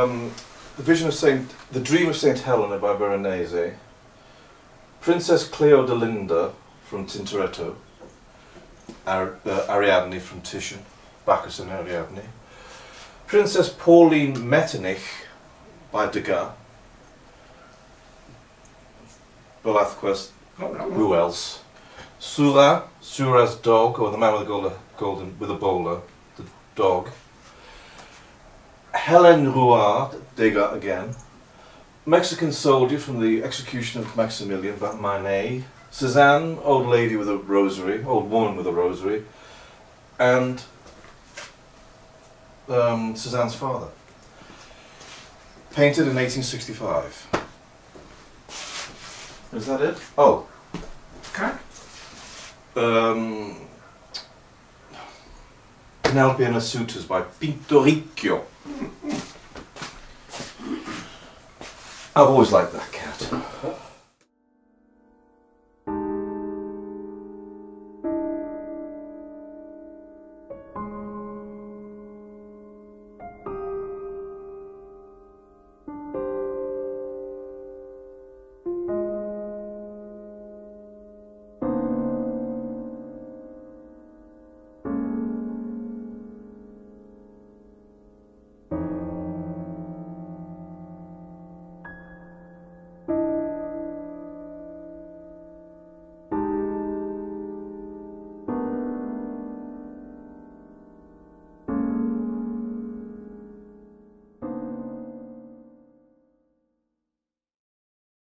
The Dream of Saint Helena by Veronese, Princess Cleodelinda from Tintoretto, Ariadne from Titian, Bacchus and Ariadne, Princess Pauline Metternich by Degas, Velázquez, who else? Sura's Dog, or the man with a with a bowler, the dog. Hélène Rouard, Degas again. Mexican Soldier from the Execution of Maximilian by Manet. Cézanne, Old Lady with a Rosary, Old Woman with a Rosary. And Cézanne's Father. Painted in 1865. Is that it? Oh. Okay. Penelope and her Suitors by Pinturicchio. I've always liked that cat.